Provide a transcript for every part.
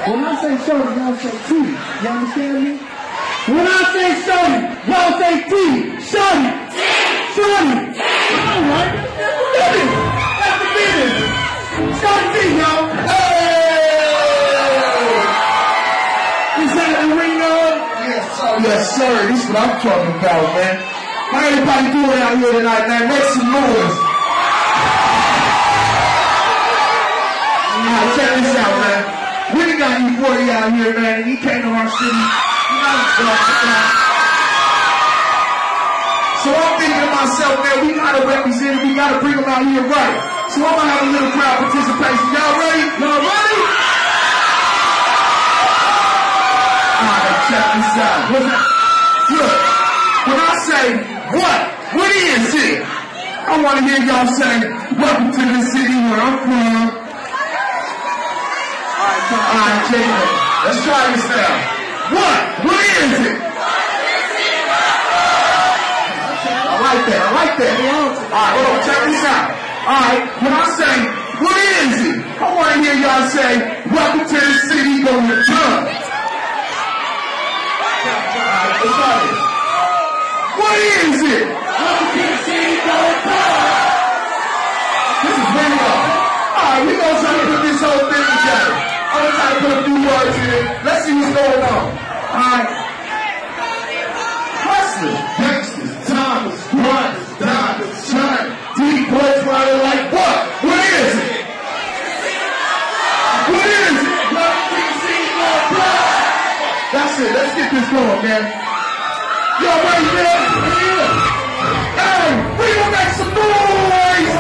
When I say Shorty, y'all say T. You understand me? When I say Shorty, y'all say T. Shorty. Shorty. All right. That's the business. Shorty T, y'all. Hey! Is that the Reno? Yes, sir. This is what I'm talking about, man. How everybody doing out here tonight, man? Make some noise. Now, check this out, man. We got E40 out here, man, and he came to our city. So I'm thinking to myself, man, we gotta represent it, we gotta bring them out here right. So I'm gonna have a little crowd participation. Y'all ready? Y'all ready? Alright, check this out. Look, when I say what is it? I wanna hear y'all say, welcome to the city where I'm from. Alright, Jacob, let's try this now. What is it? I like that. Alright, hold on, check this out. Alright, when I say, what is it? I want to hear y'all say, welcome to the city, go to Trump. Alright, let's try this. What is it? Welcome to the city, go to Trump. This is very well. Alright, we're going to try to put this whole thing together. I'm going to try to put a few words in it. Let's see what's going on. Alright. Hustlers, gangsters, timers, grinders, diamonds, shine. Deep boys riding like what? What is it? What is it? That's it. Let's get this going, man. Y'all ready, man? Hey, we gonna make some noise!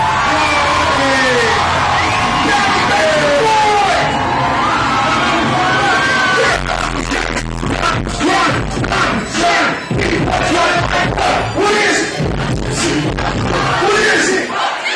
What is it? What is it?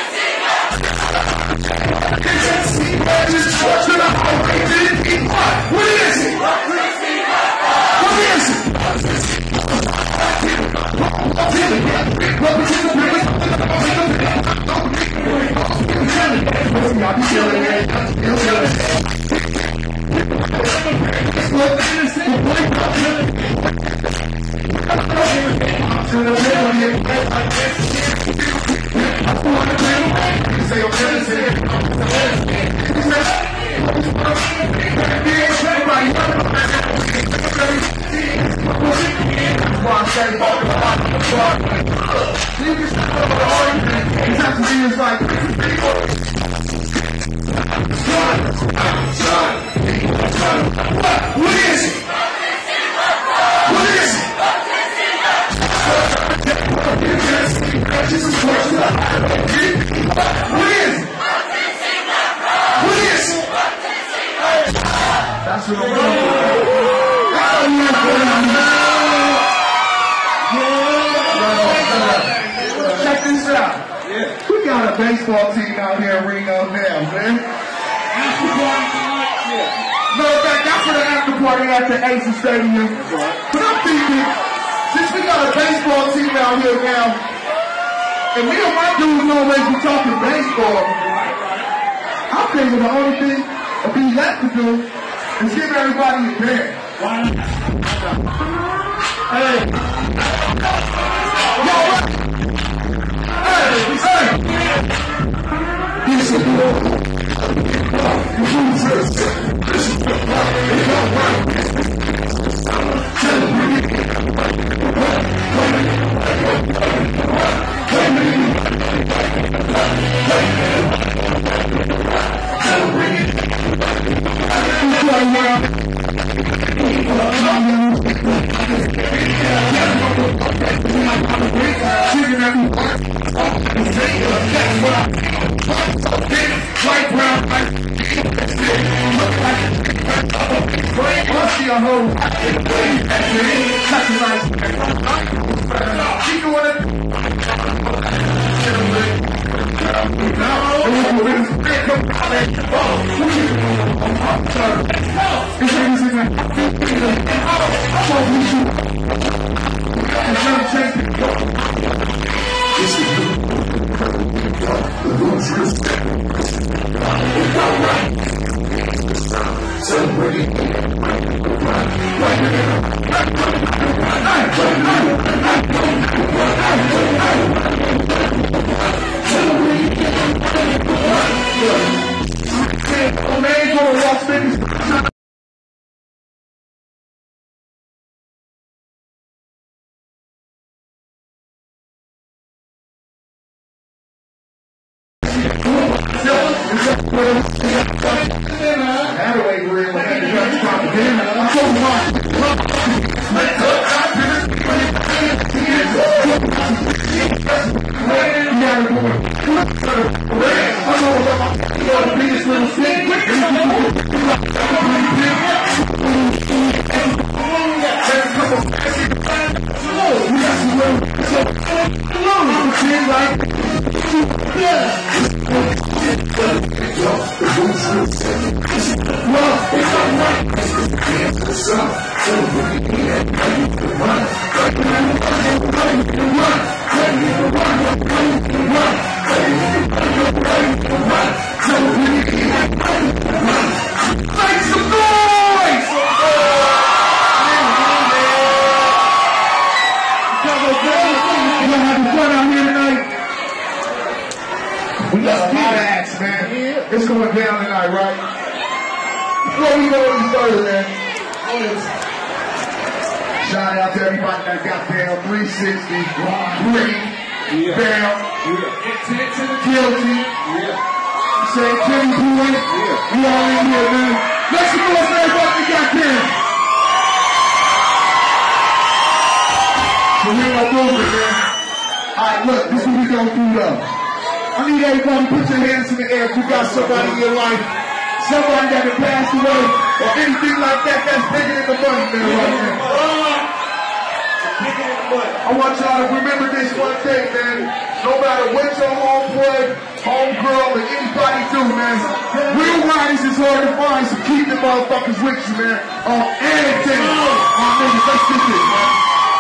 That's what I'm doing. Check this out. We got a baseball team out here in Reno now, man. No, that's for the after party at the Aces Stadium. But I'm thinking, since we got a baseball team out here now, and me and my dudes always be talking baseball, I'm thinking the only thing that we left to do is give everybody a band. Hey. Yo, hey. This is go to Las Vegas. It's going down tonight, right? Before we go any further, man, shout out to everybody that got down 360, Green, Bam, Guilty, say Kenny Boy, we all in here, man. Let's go for everybody that got down. So we all moving, man. Alright, look, this is what we gonna do though. I need everybody to put your hands in the air if you got somebody in your life, somebody that has passed away, or anything like that that's bigger than the money, man, right now. I want y'all to remember this one thing, man. No matter what your homeboy, homegirl, or anybody do, man, real riders is hard to find, so keep the motherfuckers with you, man, on anything. Niggas, let's get this, man.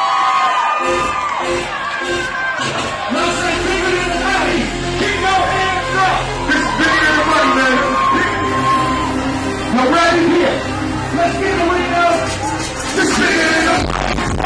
Now right in here, let's get the window. Just bring it up.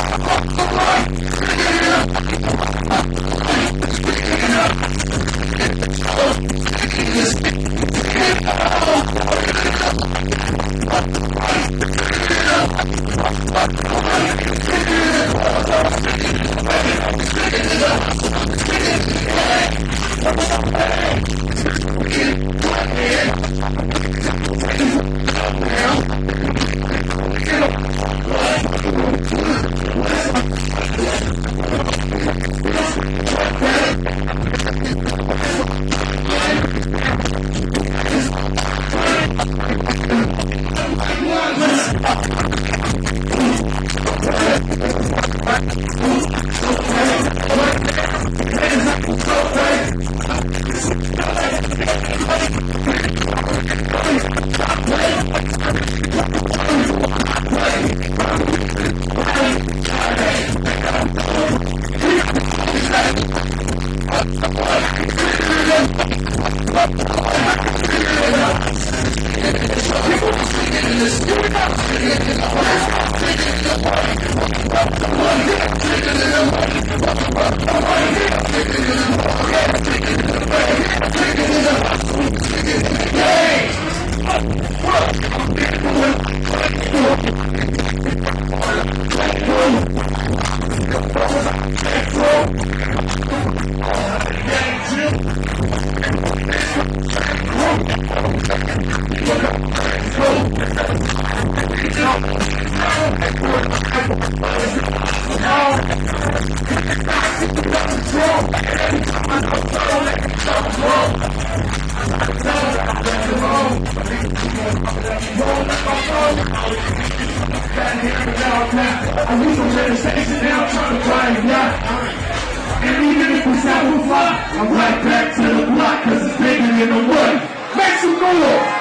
I need some meditation now, I'm trying to find it out. And even if we stop the fly, I'm right back to the block, cause it's bigger than the wood. Make some noise!